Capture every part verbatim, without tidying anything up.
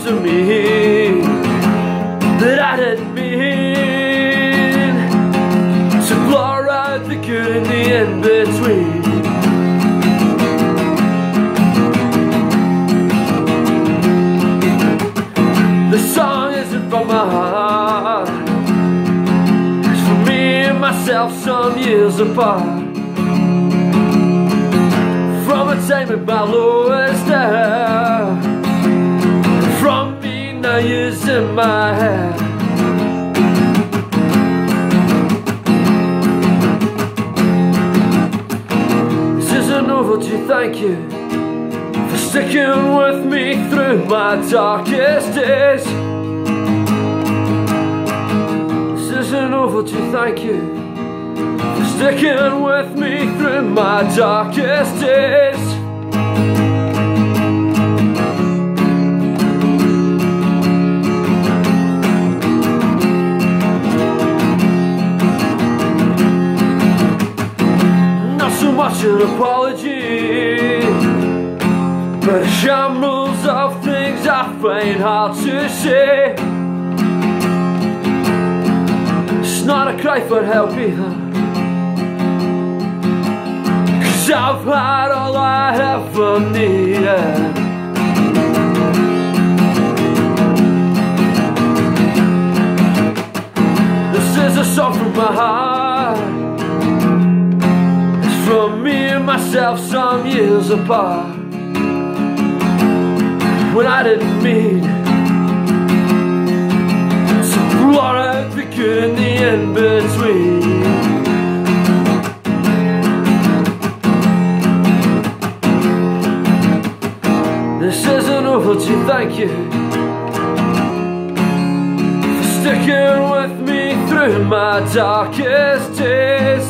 to me that I didn't mean to blur out the good and the in-between. The song isn't from my heart, it's for me and myself some years apart. From attainment my lowest hour, from me now using my head. This isn't over to thank you for sticking with me through my darkest days. This isn't over to thank you for sticking with me through my darkest days. Not so much an apology, but a shambles of things I find hard to say. It's not a cry for help either, cause I've had all I ever needed. This is a song from my heart, it's from me and myself some years apart, when I didn't mean to blot out the good and the in-between. This isn't over to thank you for sticking with me through my darkest days.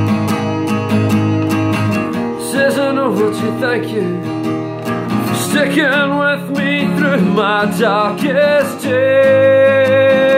This isn't over to thank you for sticking with me through my darkest days.